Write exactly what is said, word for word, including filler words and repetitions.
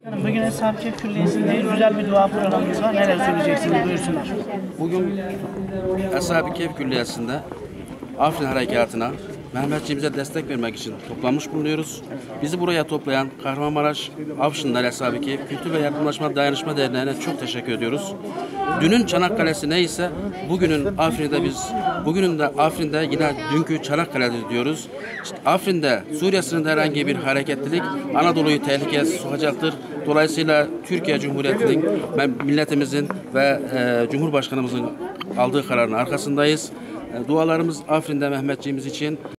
Bugün Eshab-ı Külliyesi'ndeyiz. Güzel bir dua programımız var. Neler söyleyeceksiniz? Buyursunlar. Bugün Eshab-ı Kehf Külliyesi'nde Afrin Harekatı'na Mehmetçiğimize destek vermek için toplanmış bulunuyoruz. Bizi buraya toplayan Kahramanmaraş Afşinler Eshab-ı Kehf Kültür ve Yardımlaşma Dayanışma Derneği'ne çok teşekkür ediyoruz. Dünün Çanakkale'si neyse bugünün Afrin'de biz, bugünün de Afrin'de yine dünkü Çanakkale'dir diyoruz. İşte Afrin'de Suriye sınırında herhangi bir hareketlilik Anadolu'yu tehlikeye sokacaktır. Dolayısıyla Türkiye Cumhuriyeti'nin, milletimizin ve e, Cumhurbaşkanımızın aldığı kararın arkasındayız. E, dualarımız Afrin'de Mehmetçiğimiz için.